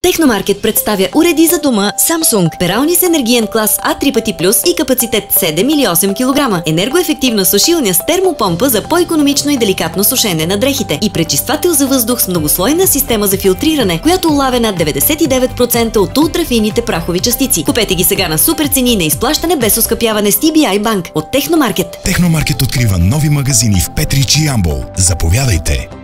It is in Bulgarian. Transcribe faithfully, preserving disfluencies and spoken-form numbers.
Техномаркет представя уреди за дома Samsung. Перални с енергиен клас А три пъти плюс и капацитет седем или осем килограма. Енергоефективна сушилня с термопомпа за по-икономично и деликатно сушене на дрехите. И пречиствател за въздух с многослойна система за филтриране, която улавя над деветдесет и девет процента от ултрафинните прахови частици. Купете ги сега на супер цени на изплащане без оскъпяване с Ти Би Ай Банк от Техномаркет. Техномаркет открива нови магазини в Петрич и Ямбол. Заповядайте!